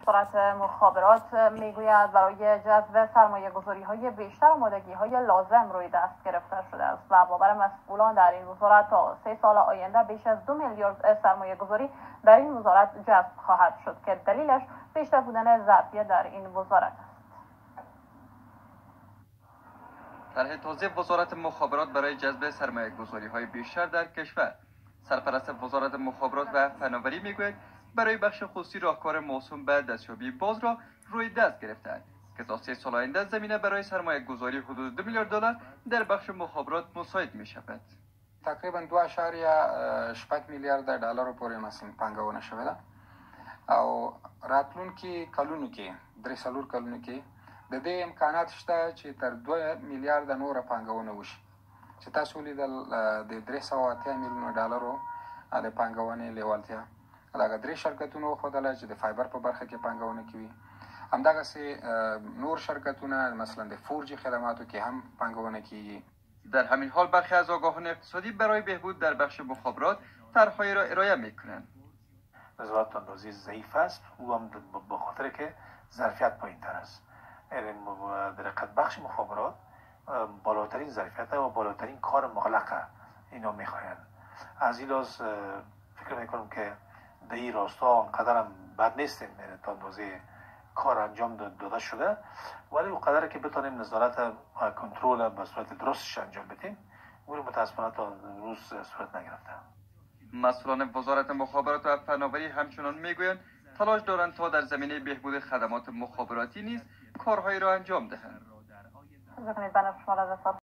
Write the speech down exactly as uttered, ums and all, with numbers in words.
وزارت مخابرات میگوید برای جذب سرمایه گذاری های بیشتر آمادگی های لازم روی دست گرفته شده است و باور مسئولان در این وزارت تا سه سال آینده بیش از دو میلیارد سرمایه گذاری در این وزارت جذب خواهد شد که دلیلش بیشتر بودن ظرفیت در این وزارت است. طرح تازه وزارت مخابرات برای جذب سرمایه گذاری های بیشتر در کشور. سرپرست وزارت مخابرات و فناوری میگوید برای بخش خصوصی راهکار موسوم به دستیابی باز را روی دست گرفتند که تا سه سال آینده زمینه برای سرمایه گذاری حدود دو میلیارد دلار در بخش مخابرات مساعد می شود. تقریبا دو اشاریه شپږ میلیارد ډالر پورې مثلا پانګونه شوې ده او راتلونکي کلونو کې درې څلور کلونو کې د دې امکانات شته چې تر دوه میلیارد نور پانګونه وشي چې تاسو لیدل د درې سوه اتیا میلیونه ډالرو د پانګونې لیوالتیا دغه درې شرکتونو ښودله چې د فایبر په برخه کې پانګونه کوي، همدغسې نور شرکتونه مثلا د فور جی خدماتو کې هم پانګونه کیږي. در همین حال برخی از آگاهان اقتصادی برای بهبود در بخش مخابرات طرحهایی را ارائه میکنند. وزارت اندازی ضعیف است، او هم به خاطر که ظرفیت پایین‌تر است. در حقیقت بخش مخابرات بالاترین ظرفیت و بالاترین کار مغلقه اینا میخواهند. از این لحاظ فکر میکنم که در این راستا انقدر هم بد نیستیم، تا اندازه کار انجام داده شده، ولی اونقدر که بتانیم نظارت و کنترل به صورت درستش انجام بدیم اون متاسفانه تا روز صورت نگرفته. مسئولان وزارت مخابرات و فناوری همچنان میگویند تلاش دارند تا در زمینه بهبود خدمات مخابراتی نیز کارهایی را انجام دهند.